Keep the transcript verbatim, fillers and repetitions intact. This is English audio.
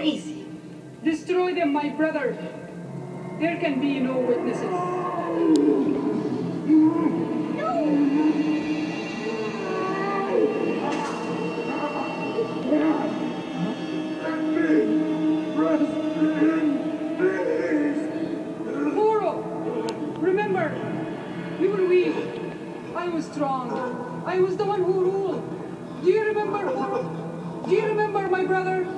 crazy. Destroy them, my brother. There can be no witnesses. Remember, we were weak. I was strong. I was the one who ruled. Do you remember, Horo? Do you remember, my brother?